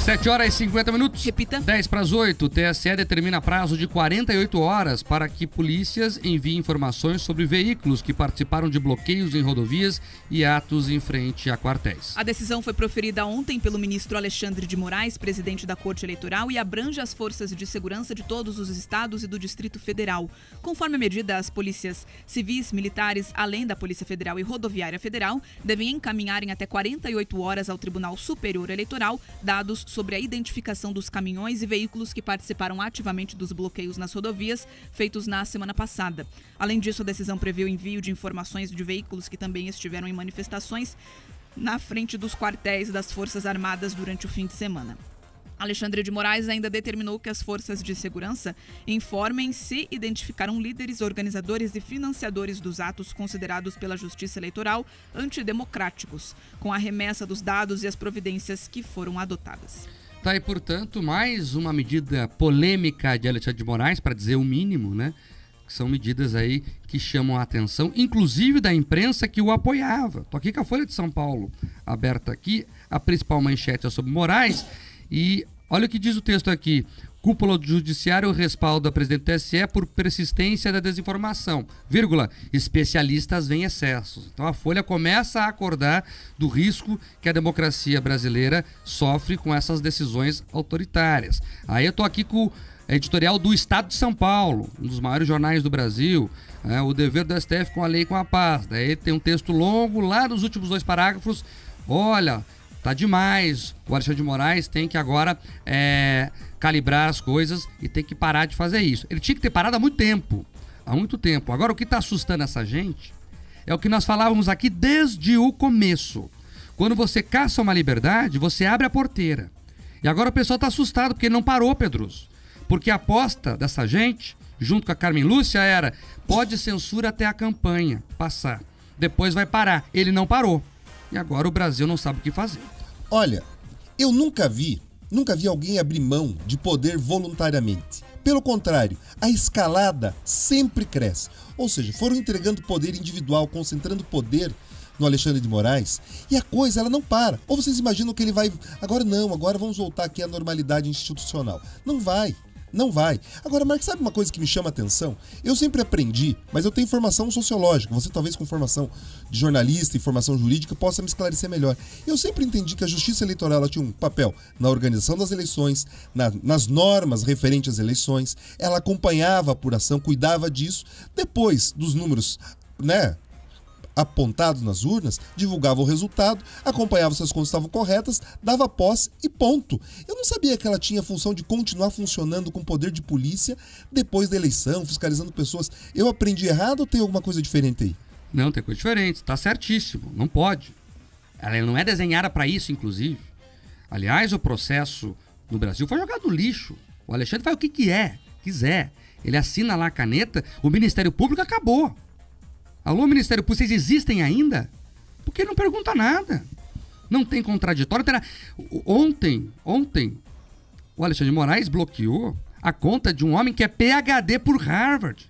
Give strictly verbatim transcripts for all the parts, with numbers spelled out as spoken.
sete horas e cinquenta minutos. Repita. dez para as oito. O T S E determina prazo de quarenta e oito horas para que polícias enviem informações sobre veículos que participaram de bloqueios em rodovias e atos em frente a quartéis. A decisão foi proferida ontem pelo ministro Alexandre de Moraes, presidente da Corte Eleitoral, e abrange as forças de segurança de todos os estados e do Distrito Federal. Conforme a medida, as polícias civis, militares, além da Polícia Federal e Rodoviária Federal, devem encaminhar em até quarenta e oito horas ao Tribunal Superior Eleitoral dados sobre a identificação dos caminhões e veículos que participaram ativamente dos bloqueios nas rodovias feitos na semana passada. Além disso, a decisão prevê o envio de informações de veículos que também estiveram em manifestações na frente dos quartéis das Forças Armadas durante o fim de semana. Alexandre de Moraes ainda determinou que as forças de segurança informem se identificaram líderes, organizadores e financiadores dos atos considerados pela Justiça Eleitoral antidemocráticos, com a remessa dos dados e as providências que foram adotadas. Tá aí, portanto, mais uma medida polêmica de Alexandre de Moraes, para dizer o mínimo, né? Que são medidas aí que chamam a atenção, inclusive da imprensa que o apoiava. Tô aqui com a Folha de São Paulo aberta aqui, a principal manchete é sobre Moraes. E olha o que diz o texto aqui. Cúpula do Judiciário respalda a presidente do T S E por persistência da desinformação. Vírgula, especialistas veem excessos. Então a Folha começa a acordar do risco que a democracia brasileira sofre com essas decisões autoritárias. Aí eu tô aqui com o editorial do Estado de São Paulo, um dos maiores jornais do Brasil, é, o dever do S T F com a lei e com a paz. Daí tem um texto longo lá nos últimos dois parágrafos. Olha... Tá demais. O Alexandre de Moraes tem que agora é, calibrar as coisas e tem que parar de fazer isso. Ele tinha que ter parado há muito tempo. Há muito tempo. Agora, o que está assustando essa gente é o que nós falávamos aqui desde o começo. Quando você caça uma liberdade, você abre a porteira. E agora o pessoal está assustado porque ele não parou, Pedroso. Porque a aposta dessa gente, junto com a Carmen Lúcia, era: pode censura até a campanha passar. Depois vai parar. Ele não parou. E agora o Brasil não sabe o que fazer. Olha, eu nunca vi, nunca vi alguém abrir mão de poder voluntariamente. Pelo contrário, a escalada sempre cresce. Ou seja, foram entregando poder individual, concentrando poder no Alexandre de Moraes, e a coisa ela não para. Ou vocês imaginam que ele vai... Agora não, agora vamos voltar aqui à normalidade institucional. Não vai. Não vai. Agora, Marcos, sabe uma coisa que me chama a atenção? Eu sempre aprendi, mas eu tenho formação sociológica. Você talvez com formação de jornalista e formação jurídica possa me esclarecer melhor. Eu sempre entendi que a Justiça Eleitoral ela tinha um papel na organização das eleições, na, nas normas referentes às eleições. Ela acompanhava a apuração, cuidava disso. Depois dos números, né, apontados nas urnas, divulgava o resultado, acompanhava se as contas estavam corretas, dava posse e ponto. Eu não sabia que ela tinha a função de continuar funcionando com poder de polícia depois da eleição, fiscalizando pessoas. Eu aprendi errado ou tem alguma coisa diferente aí? Não, tem coisa diferente, está certíssimo, não pode. Ela não é desenhada para isso, inclusive. Aliás, o processo no Brasil foi jogado no lixo. O Alexandre faz o que quer, quiser. Ele assina lá a caneta, o Ministério Público acabou. Alô, Ministério Público, vocês existem ainda? Porque não pergunta nada. Não tem contraditório. Terá... Ontem, ontem, o Alexandre de Moraes bloqueou a conta de um homem que é P H D por Harvard,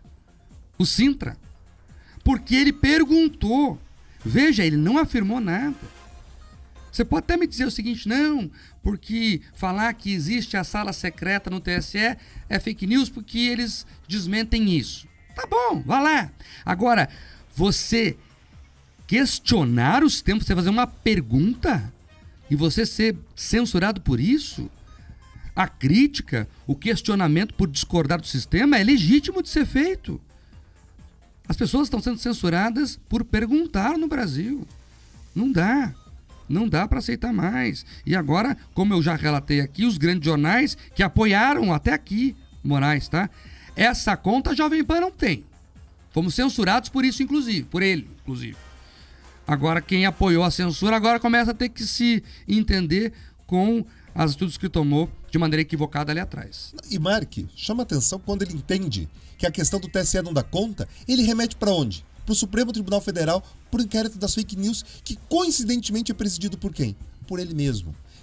o Sintra, porque ele perguntou. Veja, ele não afirmou nada. Você pode até me dizer o seguinte: não, porque falar que existe a sala secreta no T S E é fake news porque eles desmentem isso. Tá bom, vá lá. Agora, você questionar os tempos, você fazer uma pergunta e você ser censurado por isso? A crítica, o questionamento por discordar do sistema é legítimo de ser feito. As pessoas estão sendo censuradas por perguntar no Brasil. Não dá. Não dá para aceitar mais. E agora, como eu já relatei aqui, os grandes jornais que apoiaram até aqui Moraes, tá? Essa conta a Jovem Pan não tem. Fomos censurados por isso, inclusive. Por ele, inclusive. Agora, quem apoiou a censura, agora começa a ter que se entender com as atitudes que tomou de maneira equivocada ali atrás. E Mark, chama atenção quando ele entende que a questão do T S E não dá conta, ele remete para onde? Para o Supremo Tribunal Federal, por inquérito das fake news, que coincidentemente é presidido por quem? Por ele mesmo.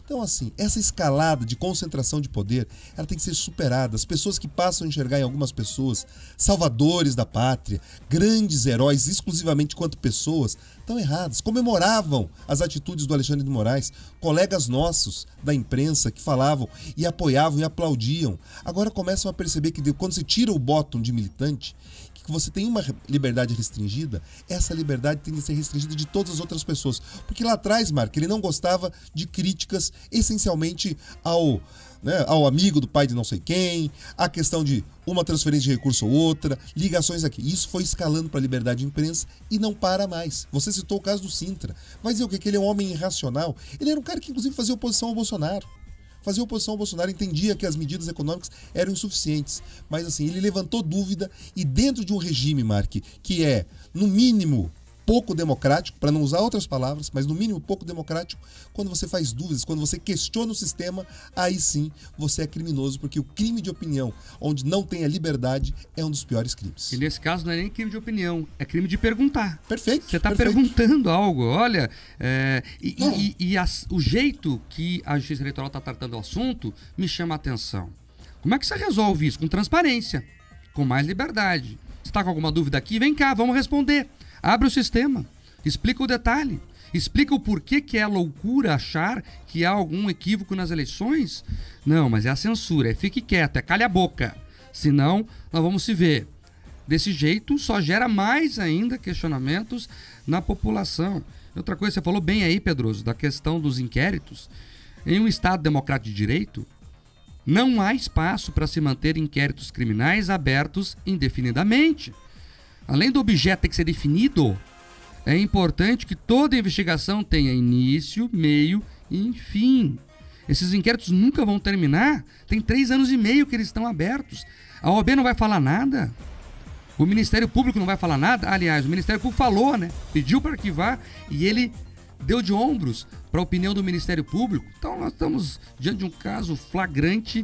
Então, assim, essa escalada de concentração de poder, ela tem que ser superada. As pessoas que passam a enxergar em algumas pessoas salvadores da pátria, grandes heróis exclusivamente quanto pessoas, estão erradas. Comemoravam as atitudes do Alexandre de Moraes, colegas nossos da imprensa que falavam e apoiavam e aplaudiam. Agora começam a perceber que quando você tira o bottom de militante, que você tem uma liberdade restringida, essa liberdade tem que ser restringida de todas as outras pessoas. Porque lá atrás, Marco, ele não gostava de críticas essencialmente ao, né, ao amigo do pai de não sei quem, a questão de uma transferência de recurso ou outra, ligações aqui. Isso foi escalando para a liberdade de imprensa e não para mais. Você citou o caso do Sintra. Vai dizer o quê? Que ele é um homem irracional? Ele era um cara que, inclusive, fazia oposição ao Bolsonaro. Fazia oposição ao Bolsonaro, entendia que as medidas econômicas eram insuficientes. Mas assim, ele levantou dúvida e dentro de um regime, Mark, que é, no mínimo, pouco democrático, para não usar outras palavras, mas no mínimo pouco democrático, quando você faz dúvidas, quando você questiona o sistema, aí sim você é criminoso, porque o crime de opinião, onde não tem a liberdade, é um dos piores crimes. E nesse caso não é nem crime de opinião, é crime de perguntar. Perfeito. Você está perfeito. perguntando algo, olha, é, e, e, e as, o jeito que a Justiça Eleitoral está tratando o assunto me chama a atenção. Como é que você resolve isso? Com transparência, com mais liberdade. Você está com alguma dúvida aqui? Vem cá, vamos responder. Abre o sistema, explica o detalhe, explica o porquê que é loucura achar que há algum equívoco nas eleições. Não, mas é a censura, é fique quieto, é calha a boca, senão nós vamos se ver. Desse jeito só gera mais ainda questionamentos na população. Outra coisa, você falou bem aí, Pedroso, da questão dos inquéritos. Em um Estado democrático de direito, não há espaço para se manter inquéritos criminais abertos indefinidamente. Além do objeto ter que ser definido, é importante que toda investigação tenha início, meio e fim. Esses inquéritos nunca vão terminar. Tem três anos e meio que eles estão abertos. A O A B não vai falar nada. O Ministério Público não vai falar nada. Aliás, o Ministério Público falou, né? Pediu para arquivar e ele deu de ombros para a opinião do Ministério Público. Então nós estamos diante de um caso flagrante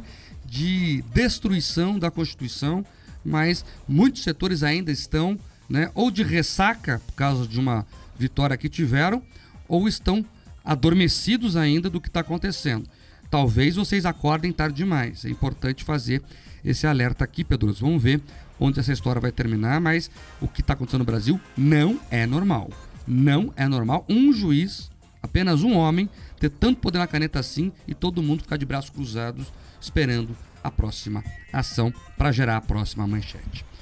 de destruição da Constituição, mas muitos setores ainda estão, né, ou de ressaca por causa de uma vitória que tiveram, ou estão adormecidos ainda do que está acontecendo. Talvez vocês acordem tarde demais. É importante fazer esse alerta aqui, Pedro. Vamos ver onde essa história vai terminar, mas o que está acontecendo no Brasil não é normal. Não é normal um juiz, apenas um homem, ter tanto poder na caneta assim e todo mundo ficar de braços cruzados esperando a próxima ação para gerar a próxima manchete.